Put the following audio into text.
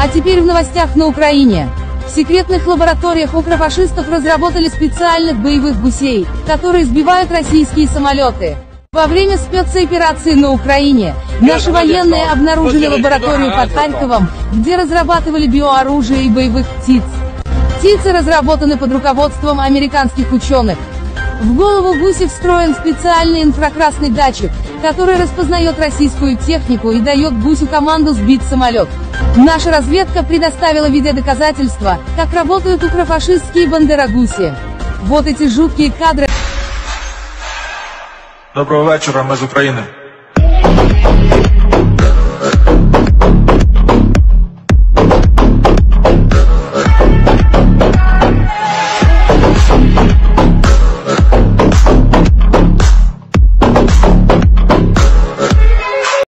А теперь в новостях на Украине. В секретных лабораториях укрофашистов разработали специальных боевых гусей, которые сбивают российские самолеты. Во время спецоперации на Украине наши военные обнаружили лабораторию под Харьковом, где разрабатывали биооружие и боевых птиц. Птицы разработаны под руководством американских ученых. В голову гуся встроен специальный инфракрасный датчик, который распознает российскую технику и дает гусю команду сбить самолет. Наша разведка предоставила видеодоказательства, как работают укрофашистские бандерогуси. Вот эти жуткие кадры. Доброго вечора, ми з України.